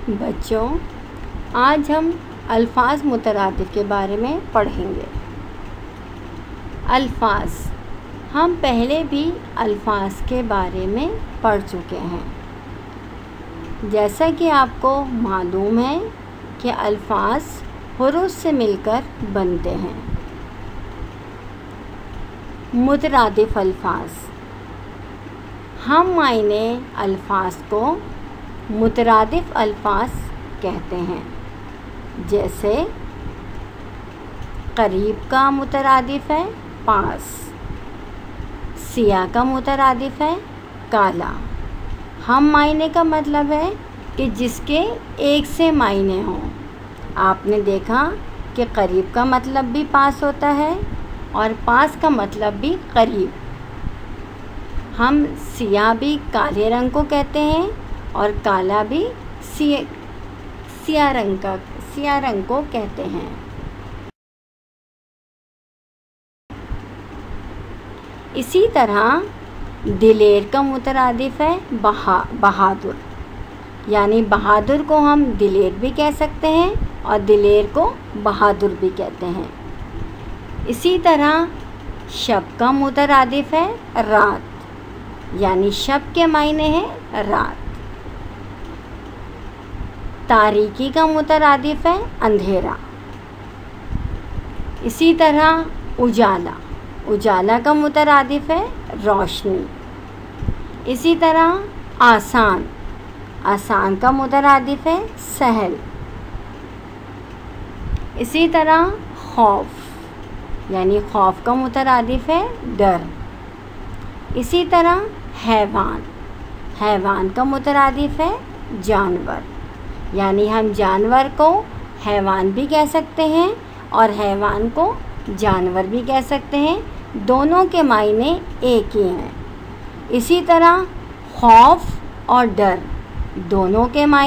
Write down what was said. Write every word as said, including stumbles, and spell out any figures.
बच्चों, आज हम अल्फाज मुतरादिफ के बारे में पढ़ेंगे। अल्फाज, हम पहले भी अल्फाज के बारे में पढ़ चुके हैं। जैसा कि आपको मालूम है कि अल्फाज हुरूफ से मिलकर बनते हैं। मुतरादिफ अल्फाज, हम मायने अल्फाज को मुतरादिफ अल्फाज कहते हैं। जैसे करीब का मुतरादिफ है पास, सिया का मुतरादिफ है काला। हम मायने का मतलब है कि जिसके एक से मायने हों। आपने देखा कि करीब का मतलब भी पास होता है और पास का मतलब भी करीब। हम सिया भी काले रंग को कहते हैं और काला भी सिया सिया रंग का सिया रंग को कहते हैं। इसी तरह दिलेर का मुतरादिफ है बहा बहादुर, यानी बहादुर को हम दिलेर भी कह सकते हैं और दिलेर को बहादुर भी कहते हैं। इसी तरह शब का मुतरादिफ है रात, यानी शब के मायने हैं रात। तारीकी का मुतरादिफ है अंधेरा। इसी तरह उजाला, उजाला का मुतरादिफ है रोशनी। इसी तरह आसान, आसान का मुतरादिफ है सहल। इसी तरह खौफ, यानी खौफ का मुतरादिफ है डर। इसी तरह हैवान, हैवान का मुतरादिफ है जानवर, यानी हम जानवर को हैवान भी कह सकते हैं और हैवान को जानवर भी कह सकते हैं। दोनों के मायने एक ही हैं। इसी तरह खौफ और डर दोनों के मायने